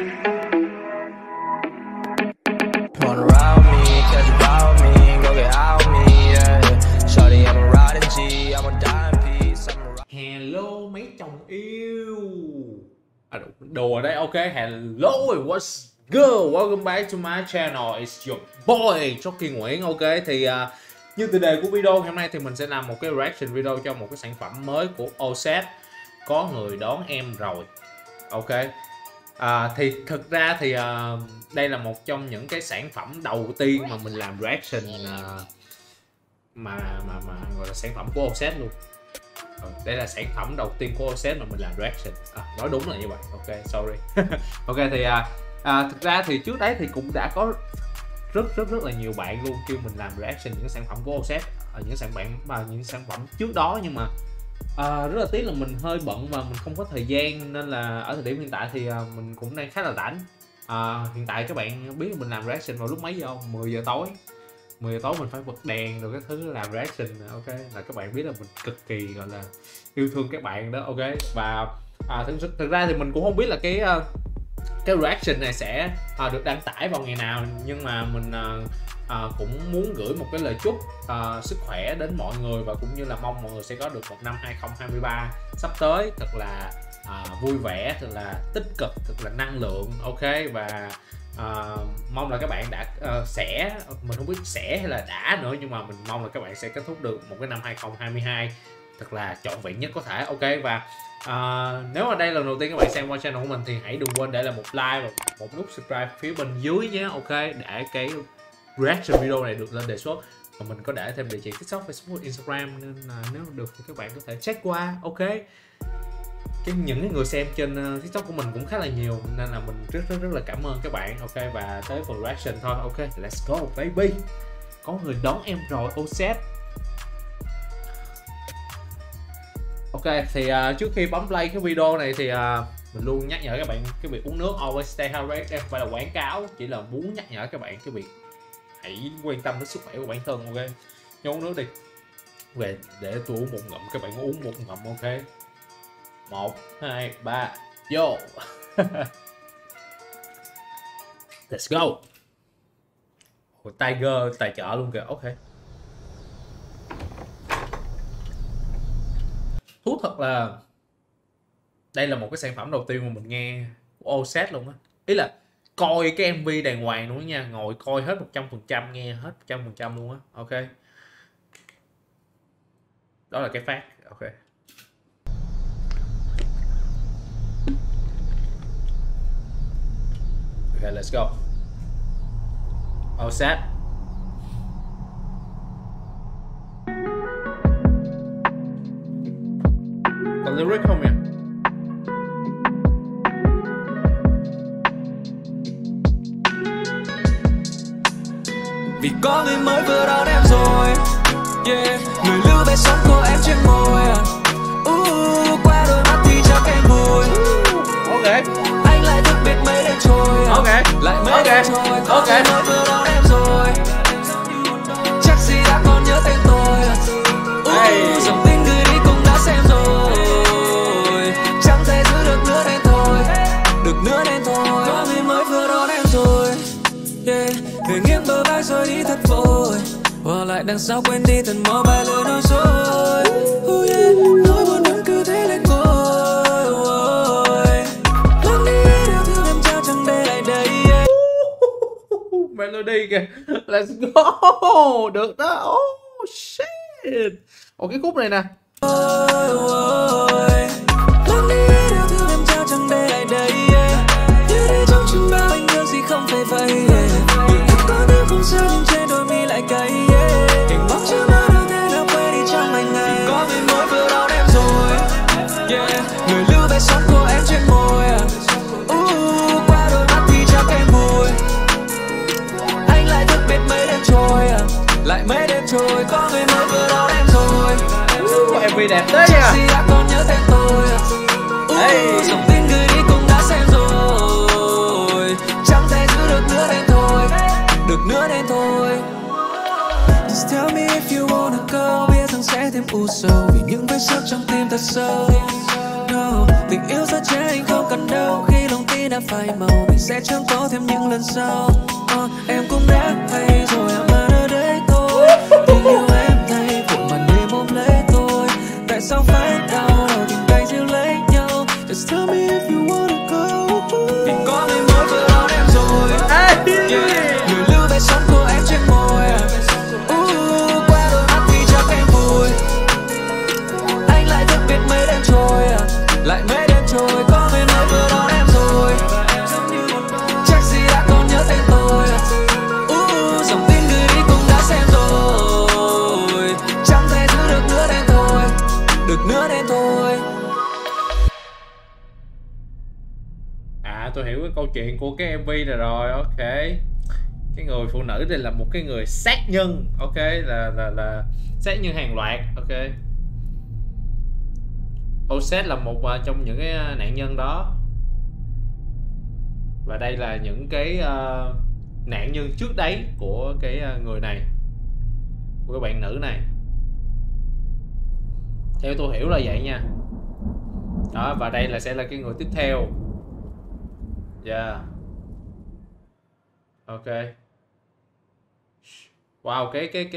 Wanna ride me, catch about me, go get out me, yeah. Shorty, I'm a riding G, I'm a dying piece. Hello mấy chồng yêu. Đùa đấy, ok. Hello, what's good? Welcome back to my channel. It's your boy Chucky Nguyễn. Ok, thì như tựa đề của video hôm nay thì mình sẽ làm một cái reaction video cho một cái sản phẩm mới của OSET. Có người đón em rồi. Ok. Thì thực ra thì đây là một trong những cái sản phẩm đầu tiên mà mình làm reaction mà gọi là sản phẩm của OSET luôn. Đây là sản phẩm đầu tiên của OSET mà mình làm reaction. Nói đúng là như vậy. Ok, sorry. Ok, thì thực ra thì trước đấy thì cũng đã có rất là nhiều bạn luôn kêu mình làm reaction những sản phẩm của OSET, những sản phẩm trước đó, nhưng mà rất là tiếc là mình hơi bận và mình không có thời gian, nên là ở thời điểm hiện tại thì mình cũng đang khá là rảnh. Hiện tại các bạn biết mình làm reaction vào lúc mấy giờ không? 10 giờ tối. 10 giờ tối mình phải bật đèn rồi các thứ làm reaction. Ok, là các bạn biết là mình cực kỳ gọi là yêu thương các bạn đó. Ok, và thực ra thì mình cũng không biết là cái reaction này sẽ được đăng tải vào ngày nào, nhưng mà mình cũng muốn gửi một cái lời chúc sức khỏe đến mọi người, và cũng như là mong mọi người sẽ có được một năm 2023 sắp tới thật là vui vẻ, thật là tích cực, thật là năng lượng. Ok, và mong là các bạn đã mình không biết sẽ hay là đã nữa, nhưng mà mình mong là các bạn sẽ kết thúc được một cái năm 2022 thật là trọn vẹn nhất có thể. Ok, và nếu mà đây là lần đầu tiên các bạn xem qua channel của mình thì hãy đừng quên để lại một like và một nút subscribe phía bên dưới nhé. Ok, để cái reaction video này được lên đề xuất, và mình có để thêm địa chỉ TikTok, Facebook, Instagram, nên là nếu được thì các bạn có thể check qua. Ok, những cái người xem trên TikTok của mình cũng khá là nhiều, nên là mình rất là cảm ơn các bạn. Ok, và tới phần reaction thôi. Ok, let's go baby. Có người đón em rồi, OSET. Ok, thì trước khi bấm play cái video này thì mình luôn nhắc nhở các bạn cái việc uống nước. Always stay hydrated. Đây không phải là quảng cáo, chỉ là muốn nhắc nhở các bạn cái việc hãy quan tâm đến sức khỏe của bản thân. Ok, nhớ uống nước đi. Về để tôi uống một ngụm, các bạn uống một ngụm. Ok, 1, 2, 3, vô. Let's go. Tiger tài trợ luôn kìa. Ok, thú thật là đây là một cái sản phẩm đầu tiên mà mình nghe của OSET luôn á. Ý là coi cái MV đàng hoàng luôn nha, ngồi coi hết 100%, nghe hết 100% luôn á. Ok, đó là cái fact. Ok, ok, let's go. OSET. Có lyric không nhỉ? Vì có người mới vừa đón em rồi, yeah. Người lưu về sống của em trên môi, qua đôi mắt thì chắc em vui. Ok, anh lại thức biết mấy đêm trôi, ok, lại mấy đêm trôi. Có người mới vừa đón em rồi, chắc gì đã còn nhớ tên tôi. Dòng tin gửi đi cũng đã xem rồi, chẳng thể giữ được nữa nên thôi, được nữa nên thôi. Có người mới vừa đón em rồi, yeah. Người nghiêng bờ vai rồi đi thật vội, và lại đằng sau quên đi từng mơ bài lời nói dối. Yeah. Nỗi buồn vẫn cứ thế lên ngôi, luôn đi yêu thương em trao chẳng để lại đây, yeah. Melody kìa. Let's go. Được đó. Oh shit. Ồ, cái khúc này nè. Luôn đi yêu thương em trao chẳng để lại đây, yeah. Như đi trong chừng bao anh nhớ gì không phải vậy, yeah. Có tiếng không sao nhưng trên đôi mi lại cay, yeah. Hình bóng chưa bao đâu thế nào quay đi trong ngày ngày. Có người mới vừa đón em rồi, yeah. Người lưu về sống của em trên môi, qua đôi mắt thì chắc em vui. Anh lại thức biết mấy đêm trôi, lại mấy đêm trôi. Có người mới vừa đón em rồi, MV đẹp đấy nha. gì đã còn nhớ tên tôi, dòng tin gửi đi cũng đã xem rồi, chẳng thể giữ được nữa nên thôi, được nữa nên thôi. Just tell me if you wanna go, biết rằng sẽ thêm u sầu vì những vết xước trong tim thật sâu. No, tình yêu rất trẻ anh không cần đâu, khi lòng tin đã phai màu mình sẽ chẳng có thêm những lần sau. Em cũng đã hay rồi mà ở đây thôi. Tình yêu em thay vội màn đêm ôm lấy tôi. Tại sao phải đau đầu tìm tay giữ lấy nhau? Just tell me if you wanna go. Vì có người mới vừa đón em rồi. Người lưu tay sống của em trên môi. Qua đôi mắt thì chắc em vui. Anh lại thức biết mấy đêm trôi. Lại mấy đêm trôi. Có người mới vừa đón em rồi. Chắc gì đã còn nhớ tên tôi. Dòng tin gửi đi cũng đã xem rồi. Chẳng thể giữ được nữa đến thôi. Được nữa đến thôi. Tôi hiểu cái câu chuyện của cái MV này rồi. Ok, cái người phụ nữ đây là một cái người sát nhân. Ok, là sát nhân hàng loạt. Ok, Osset là một trong những cái nạn nhân đó. Và đây là những cái nạn nhân trước đấy của cái người này, của cái bạn nữ này. Theo tôi hiểu là vậy nha. Đó, và đây sẽ là cái người tiếp theo. Yeah. Ok. Wow,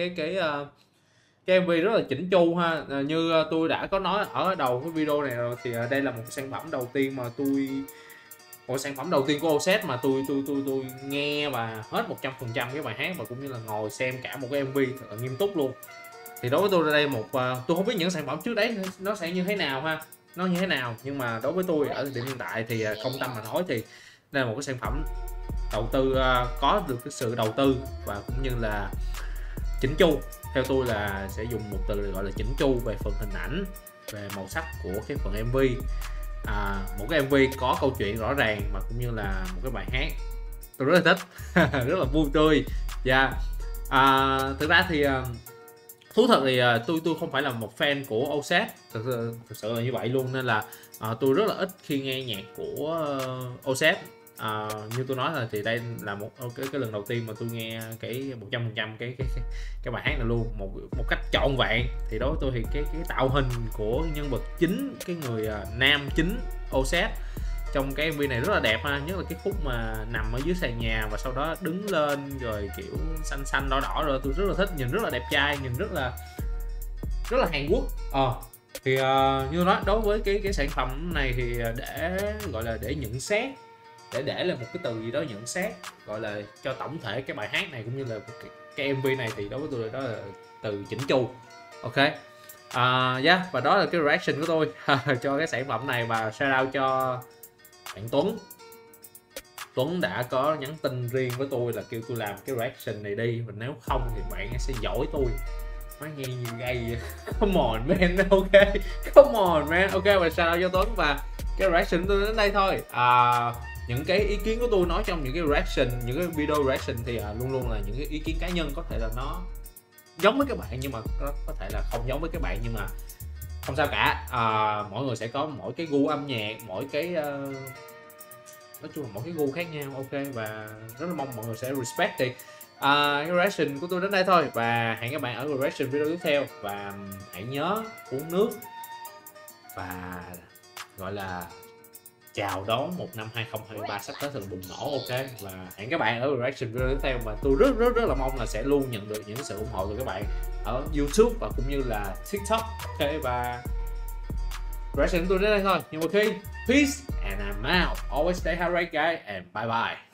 cái MV rất là chỉnh chu ha. Như tôi đã có nói ở đầu cái video này rồi, thì đây là một sản phẩm đầu tiên mà một sản phẩm đầu tiên của Osset mà tôi nghe và hết 100% cái bài hát, và cũng như là ngồi xem cả một cái MV thật là nghiêm túc luôn. Thì đối với tôi đây tôi không biết những sản phẩm trước đấy nó sẽ như thế nào ha, nó như thế nào, nhưng mà đối với tôi ở thời điểm hiện tại thì không tâm mà nói thì đây là một cái sản phẩm đầu tư, có được cái sự đầu tư và cũng như là chỉnh chu. Theo tôi là sẽ dùng một từ gọi là chỉnh chu về phần hình ảnh, về màu sắc của cái phần MV. Một cái MV có câu chuyện rõ ràng mà cũng như là một cái bài hát tôi rất là thích. Rất là vui tươi. Thực ra thì thú thật thì tôi không phải là một fan của Osset, thực sự là như vậy luôn, nên là tôi rất là ít khi nghe nhạc của Osset. Như tôi nói là thì đây là một cái lần đầu tiên mà tôi nghe cái 100% cái bài hát này luôn, một cách trọn vẹn. Thì đối với tôi thì cái tạo hình của nhân vật chính, cái người nam chính Osset trong cái MV này rất là đẹp ha, nhất là cái khúc mà nằm ở dưới sàn nhà và sau đó đứng lên rồi kiểu xanh xanh đỏ đỏ, rồi tôi rất là thích, nhìn rất là đẹp trai, nhìn rất là Hàn Quốc. Thì như nói, đối với cái sản phẩm này thì để gọi là để nhận xét, để là một cái từ gì đó nhận xét, gọi là cho tổng thể cái bài hát này cũng như là cái MV này, thì đối với tôi đó là từ chỉnh chu. Ok, và đó là cái reaction của tôi cho cái sản phẩm này. Và shout out cho bạn Tuấn đã có nhắn tin riêng với tôi là kêu tôi làm cái reaction này đi, và nếu không thì bạn sẽ giỏi tôi. Má nghe như gay vậy. Come on man. Ok, come on man. Ok, và shout out cho Tuấn. Và cái reaction của tôi đến đây thôi. Những cái ý kiến của tôi nói trong những cái reaction, những cái video reaction thì luôn luôn là những cái ý kiến cá nhân, có thể là nó giống với các bạn nhưng mà có thể là không giống với các bạn, nhưng mà không sao cả. Mỗi người sẽ có mỗi cái gu âm nhạc, mỗi cái nói chung là mỗi cái gu khác nhau. Ok, và rất là mong mọi người sẽ respect. Thì cái reaction của tôi đến đây thôi, và hẹn các bạn ở reaction video tiếp theo. Và hãy nhớ uống nước và gọi là chào đón một năm 2023 sắp tới thật bùng nổ. Ok, và hẹn các bạn ở reaction video tiếp theo, và tôi rất là mong là sẽ luôn nhận được những sự ủng hộ từ các bạn ở YouTube và cũng như là TikTok. Ok, và reaction của tôi đến đây thôi, nhưng mà khi peace and I'm out, always stay hydrated guys, and bye bye.